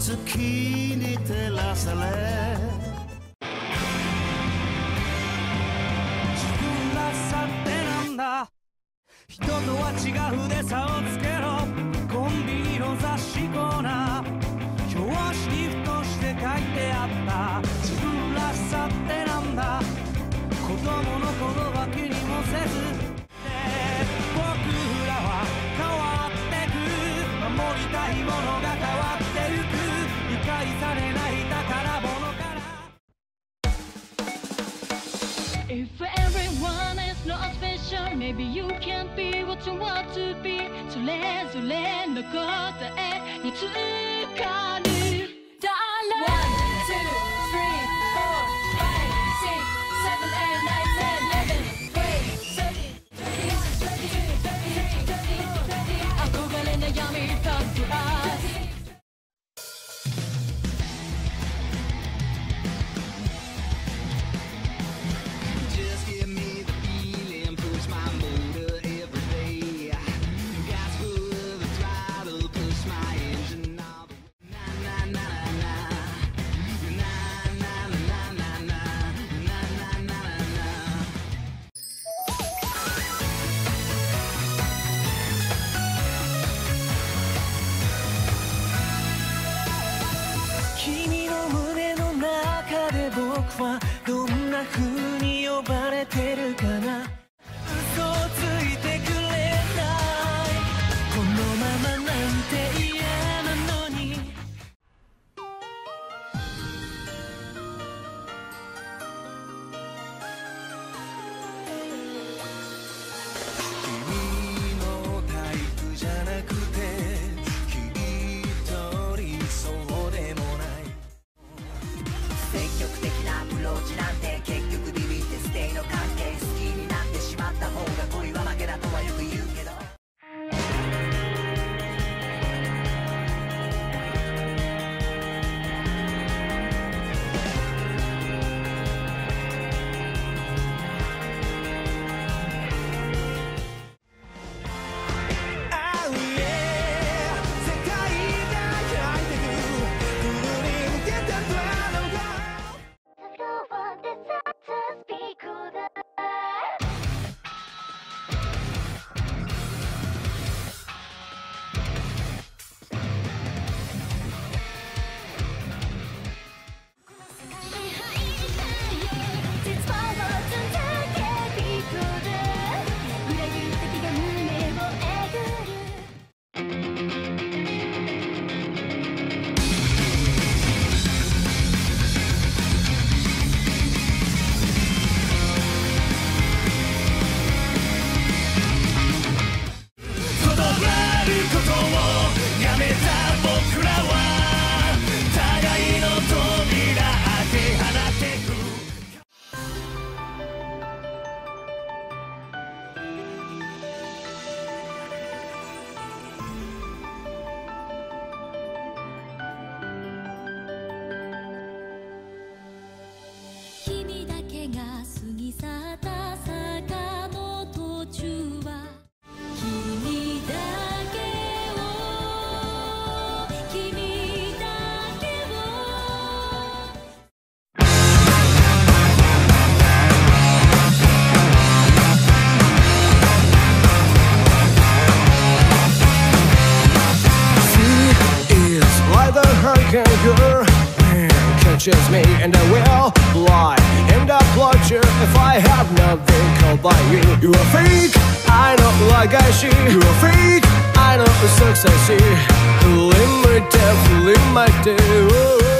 月に照らされ自分らしさってなんだ人とは違うで差をつけろコンビニの雑誌コーナー表紙にふとして書いてあった自分らしさってなんだ子供の頃は気にもせず僕らは変わってく守りたいものが変わってゆく理解されない宝物から If everyone is not special maybe you can't be what you want to be それぞれの答えにつかる君の胸の中で僕はどんな風に呼ばれてるかな嘘をついてくれないこのままなんて嫌なのに君のタイプじゃなくて積極的なアプローチなんて結局ビビってステイの関係好きになってしまった方が恋は負けだとはよく言うけど君だけが過ぎ去った坂の途中は君だけを君だけを Sea is like the hurricane girl catches me and I will fly and I plot you if I have nothing called by you. You are fake, I know like I see. You are fake, I know the success. Limited, limited.